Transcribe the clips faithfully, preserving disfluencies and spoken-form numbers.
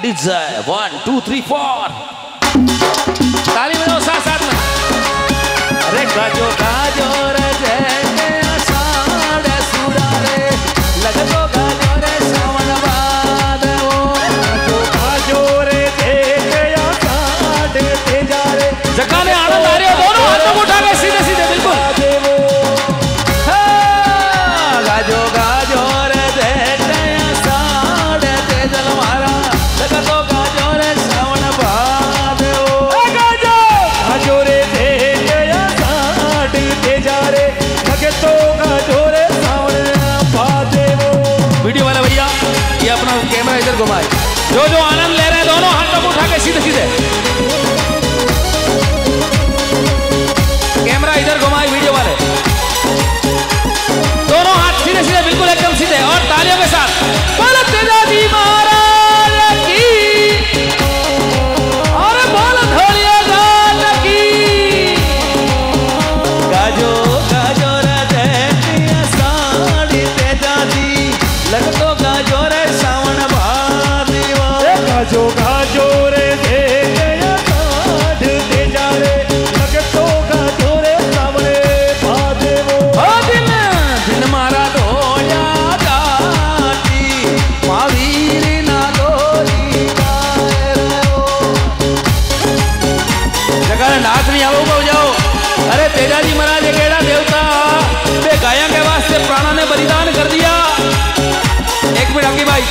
DJ one two three four ताली बजाओ साथ साथ में। अरे गाजो गाजो रे जैसे आषाढ़ सूरा रे लगो गाजो रे सावन बाद ओ गाजो गाजो रे जैसे आषाढ़ तेजा रे जगाने आनंद आ रहे हो दोनों हाथों को उठा के सीधे सीधे बिल्कुल गाजो गाजो रे जैसे आषाढ़ तेजा मारा लगो गाजो रे सावन बाद ओ गाजो गाजो रे जैसे आषाढ़ तेजा रे लगो गाजो रे सावन बाद ओ। वीडियो वाला भैया ये अपना कैमरा इधर घुमाए, जो जो आनंद ले रहे हैं दोनों हाथों को उठा के सीधे सीधे कैमरा इधर घुमाए, वीडियो वाले दोनों हाथ सीधे सीधे बिल्कुल एकदम सीधे और तालियों के साथ बोलो तेजा जी महाराज की और बोलो धोलिया गाल की। गाजो गाजो रे साड़ी तेजा जी लगो गाजो रे सावन भादवा गाजो गाजो रे तेजा रे लगो गाजो रे सावन भादवा। दिन दिन मारा धोया जाती महावीर ना गोरी गाय रो जगह नाच नहीं आओ को जाओ। अरे तेजा जी महाराज एक एड़ा देवता बे गाया के वास्ते प्राणा ने बलिदान कर दिया। एक मिनट आगे भाई,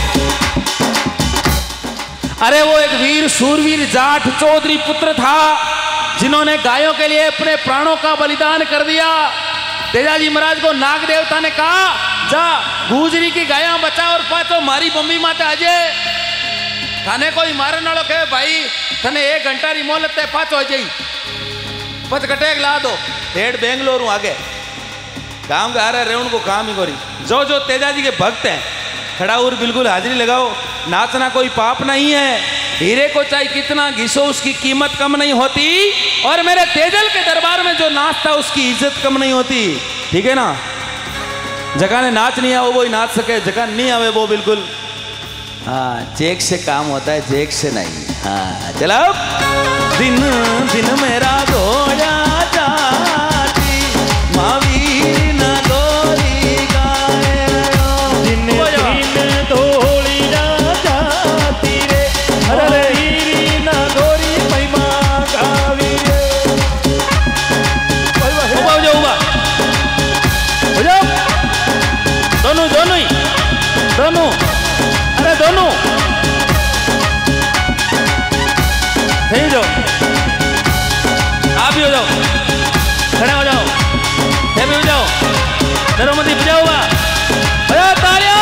अरे वो एक वीर सूरवीर जाट चौधरी पुत्र था जिन्होंने गायों के लिए अपने प्राणों का बलिदान कर दिया। तेजा जी महाराज को नाग देवता ने कहा जा गुजरी की गाया बचा और पाचो मारी बम्बी माता अजय थाने कोई मारने वालों के भाई थने एक घंटा री मोहलत है पाचो अजय पच कटेक ला दो हेड बेंगलोर आगे गांव का आ रहे रेवण को काम ही करी। जो जो तेजा जी के भक्त हैं खड़ा और बिल्कुल हाजिरी लगाओ। नाचना कोई पाप नहीं है, हीरे को चाहे कितना घिसो उसकी कीमत कम नहीं होती और मेरे तेजल के दरबार में जो नाचता उसकी इज्जत कम नहीं होती। ठीक है ना, जगह ने नाच नहीं आवे वो ही नाच सके, जगह नहीं आवे वो बिल्कुल हाँ चेक से काम होता है, चेक से नहीं। हाँ चलो दिन दिन मेरा धोया जाती महावीर ना गोरी गाय दिन दिन धोली जाती रे हरी ना गोरी महिमा गावी रे। उबा हो जाओ उबा हो जाओ दोनों दोनों ही दोनों अरे दोनों सही जाओ आप भी हो जाओ खड़े हो जाओ ये भी हो जाओ डरो मत बजाओ बा बजाओ तालियां।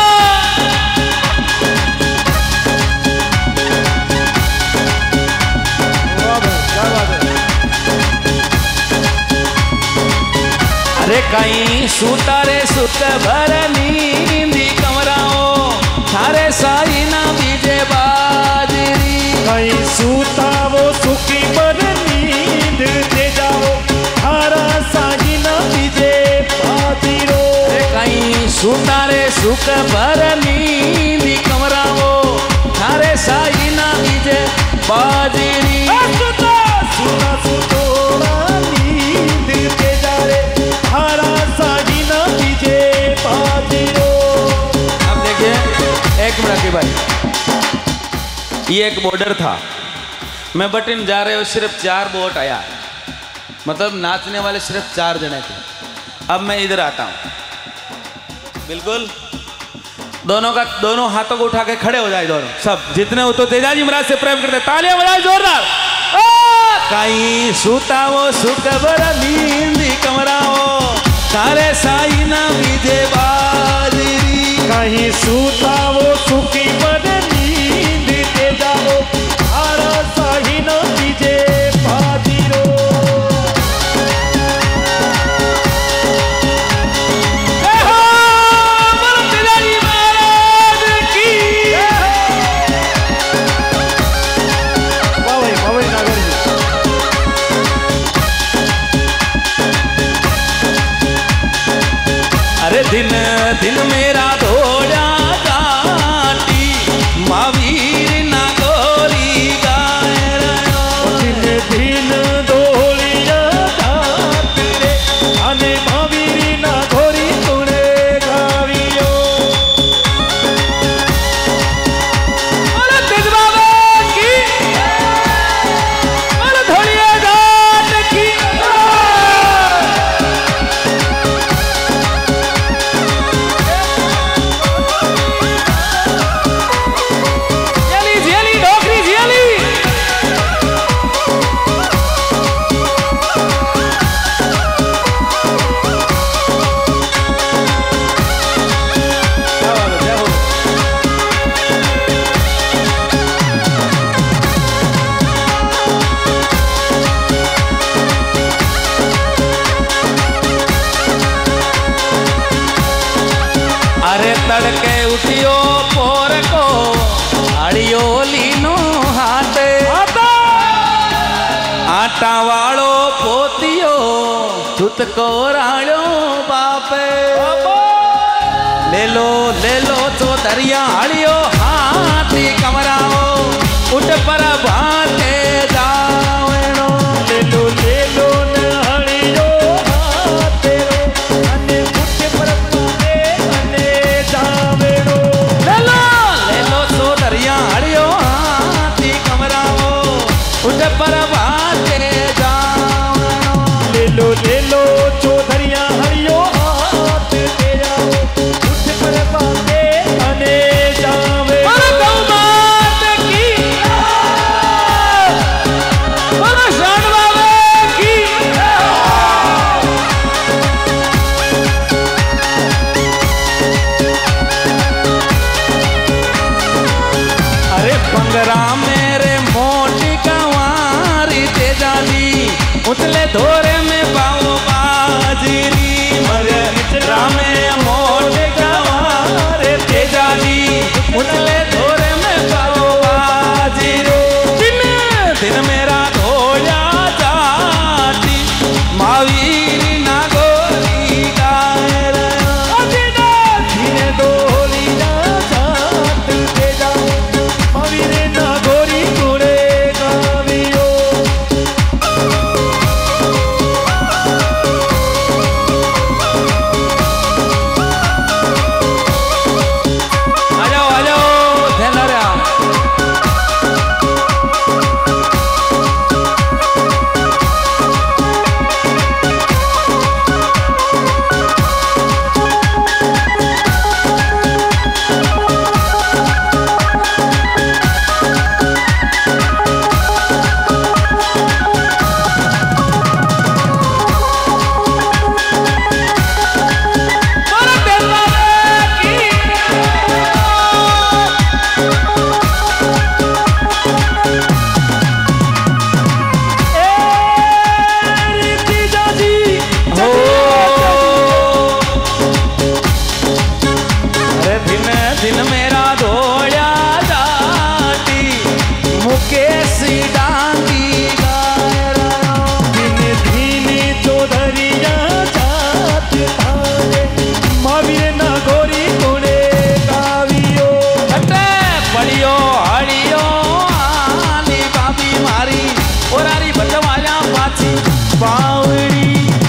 अरे कहीं सूता रे सुत भर नींदी कमराओ थारे साई ना बीजे बाजरी कहीं सूता वो सुखी पर नींद दे जाओ थारा साई ना बीजे बाजरो कहीं सूता रे सुख भर नींदी कमराओ थारे साई ना बीजे बाजरी सुता सुना सुतोड़ा नींद दे जा रे थारा साई ना बीजे बाजरो। अब देखिए एक मिनट के भाई, ये एक बॉर्डर था, मैं बटन जा रहे हो सिर्फ चार बोट आया, मतलब नाचने वाले सिर्फ चार जने थे। अब मैं इधर आता हूँ बिल्कुल दोनों का दोनों हाथों को उठा के खड़े हो जाए दोनों सब जितने हो तो तेजा जी महाराज से प्रेम करते तालियां बजाओ जोरदार। कहीं सूता वो सुख बड़ा नींदी कमराओ सारे साई ना बीजे बाजरी कहीं सूता वो सुखी बड़ नींद दे जाओ सारा साई ना बीजे बाजरो। अरे दिन दिन मेरा धोया जा को राणो बाप ले लो ले लो तो दरिया हड़ियो हाथी कमराओ उठ पर भाते जावणो ले लो ले लो न हड़ियो हाथे अने उठ पर भाते अने जावणो ले लो ले लो तो दरिया हड़ियो हाथी कमराओ उठ पर भाते जावणो ले लो ले लो चौधरिया हरियो हाथ तेरा उठ पर बाते अने जावे अरे पंगरा मेरे मोटी कंवारी तेजाली उतले धोरे में पाओ बाजरी मरे रामे मोटे कंवारे तेजाली उतले धोरे में पाओ बाजरी दिन दिन मेरा धोया जाती मावीरी नागोरी गायर धीरे डोली ना जात तेजा मावीरे ना गोरी कुड़े गावियो आ जाओ आ जाओ ध्यान रहा अरे दिन दिन मेरा धोया जाती मुकेश डांगी गायर धीने धीने चौधरिया जात थारे मावीरे ना गोरी कुड़े गावियो अटे पड़ियो हड़ियो आली बाबी मारी ओरारी बचवाया पाची बावड़ी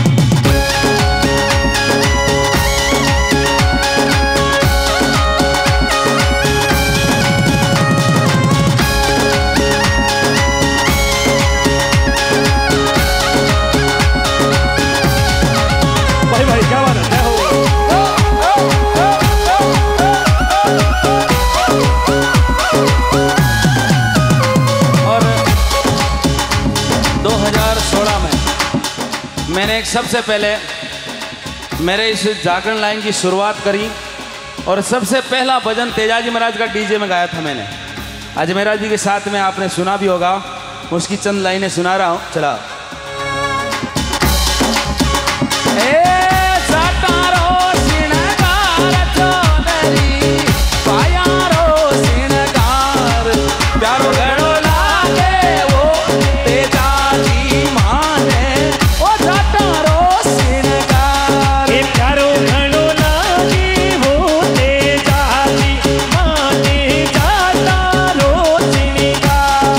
भाई भाई क्या बात है जय हो और दो हज़ार सोलह में मैंने एक सबसे पहले मेरे इस जागरण लाइन की शुरुआत करी और सबसे पहला भजन तेजाजी महाराज का डीजे में गाया था मैंने। अजमेरा जी के साथ में आपने सुना भी होगा, उसकी चंद लाइनें सुना रहा हूँ। चला ए सातारो सिणगार चौधरी पायारो सिणगार प्यारो घड़ो लागे वो तेजाजी माने ओ सातारो सिणगार ए प्यारो घणो लागे वो तेजाजी माने जाता रोशनीगा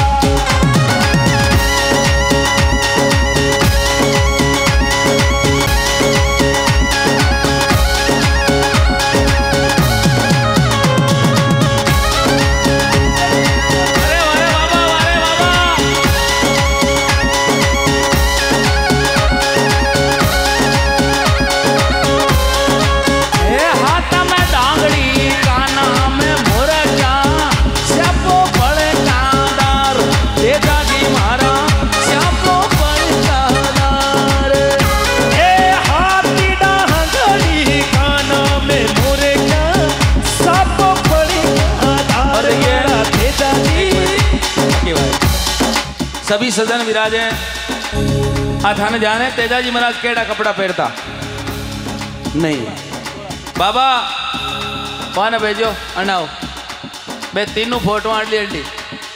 सभी सजन विराजे आ थाने जाने तेजाजी महाराज केड़ा कपड़ा पहनता नहीं। बाबा पाना भेजो अनाओ मैं तीनों फोटो आंटी आंटी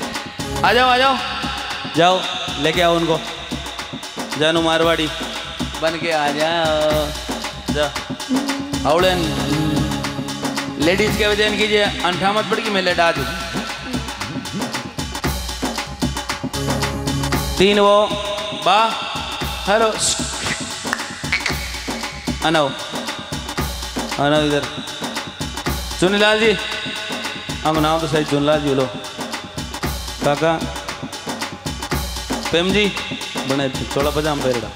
आ जाओ आ जाओ जाओ लेके आओ उनको जानू मारवाड़ी बन के आ जाओ जा हाउड़न लेडीज के वजह कीजिए अंठा मत पड़ की मैं लेटा दूँ तीन वो बा हेलो अनाओ अनाओ इधर चुनीलाल जी हम नाम तो सही चुनीलाल जी बोलो काका प्रेम जी बने चोला पजामा पहनड़ा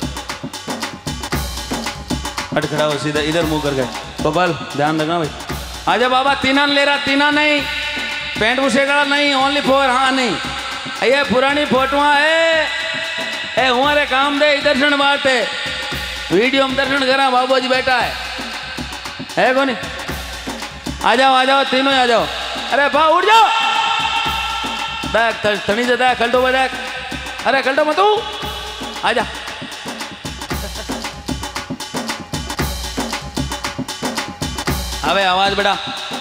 अट खड़ा हो सीधा इधर मुंह कर गए गोपाल ध्यान रखना भाई आजा बाबा तीना ले रहा तीना नहीं पेंट बुशेगड़ा नहीं ओनली फोर हाँ नहीं ये पुरानी फोटो है ए हमारे काम दे दर्शन बाटे वीडियो में दर्शन करा बाबू जी बैठा है है कौन आ जाओ आ जाओ तीनों आ जाओ अरे बा उठ जाओ देख थनी से देख कल्टो में देख अरे कल्टो मत आजा अबे आवाज बड़ा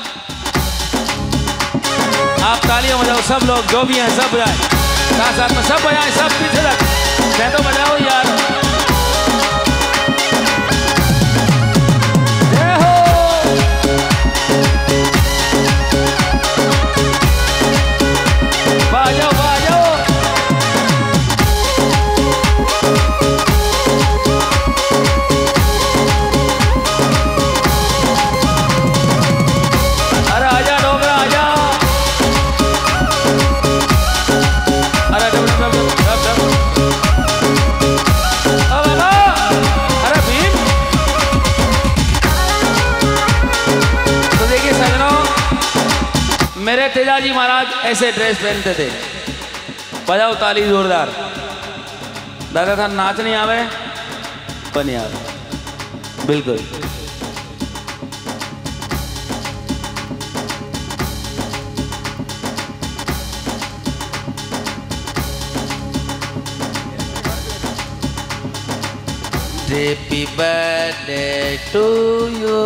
आप तालियां बजाओ सब लोग जो भी हैं सब बजाएं साथ साथ में सब बजाएं सब पीछे तक मैं तो बजाओ यार जय हो बाजाओ बाजाओ अरे आजा डोगरा आजा अरे डब डब डब डब अरे भीम तो देखिए सजनों मेरे तेजाजी महाराज ऐसे ड्रेस पहनते थे बजाओ ताली जोरदार दादा था नाच नहीं आवे पर नहीं आवे बिल्कुल Happy birthday to you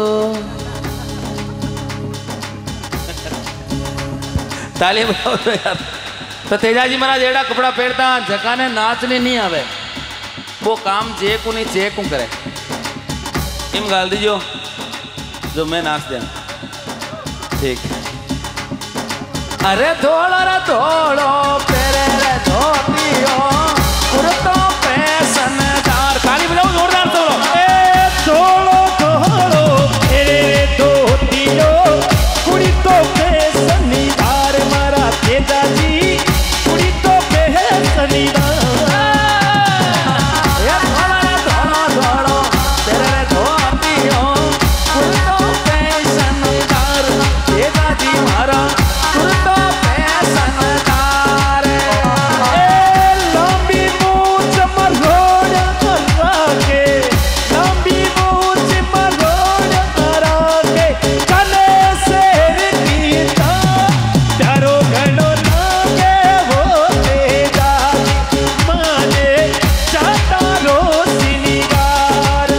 ताली बजाओ तो यार तो तेजाजी महाराज एड़ा कपड़ा पहनता जकाने नाचने नहीं आवे वो काम जे को नहीं जे को करे इम गाल दीजो जो मैं नाच दे ठीक अरे थोड़ा रे थोड़ो पेरे रे धोतियो कुर्तो पैसनदार ताली बजाओ जोरदार तोड़ो ए थोड़ो थोड़ो तेरे धोतियो कुड़ी तो पैसनदार मारा तेजाजी कुड़ी तो पैसनदार ये थोड़ा रे थोड़ो थोड़ो तेरे रे धोतियो कुर्तो पैसनदार तेजाजी मारा कुर्तो पैसनदार ए लंबी मूंछ मरोड़ करा के लंबी मूंछ मरोड़ करा के कने शेर कीता प्यारो घणो लागे वो तेजाजी माने चाटा रो सिंगार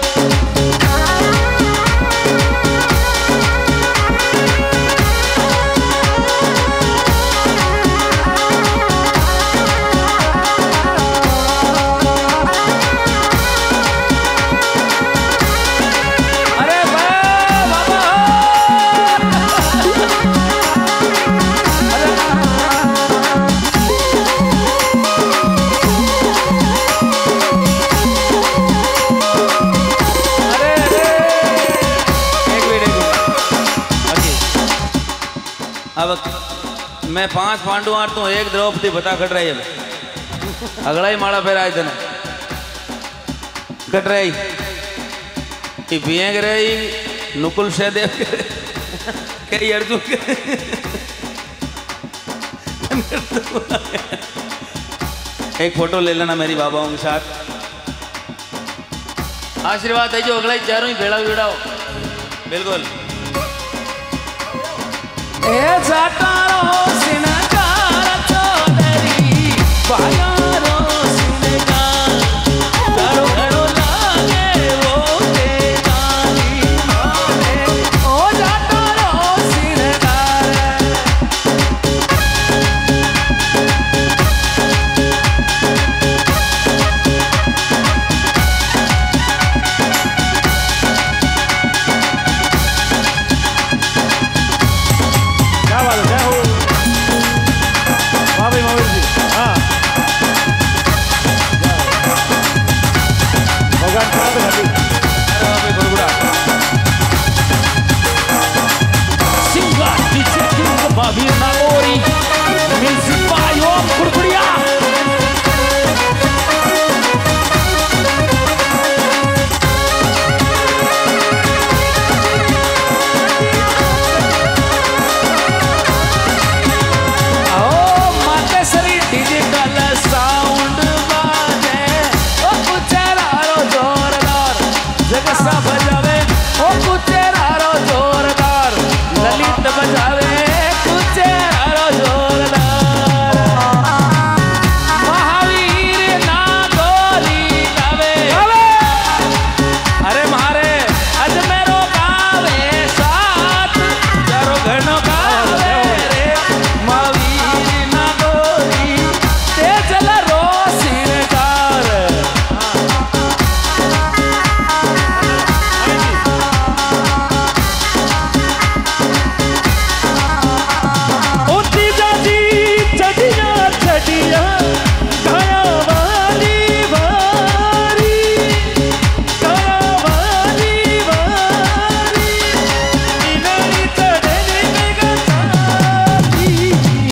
अरे वाह बाबा अरे अरे एक मिनट एक मिनट अब मैं पांच पांडु आर तो एक द्रौपदी बता कट रही है अगला ही माड़ा फेर आए थे कट रही कि बियंग रही नुकुल सहदेव कई अर्जुन एक फोटो ले लेना मेरी बाबाओं के साथ आशीर्वाद है जो अगला ही चारों ही भेड़ा भेड़ा हो बिल्कुल ए जाटारो सिना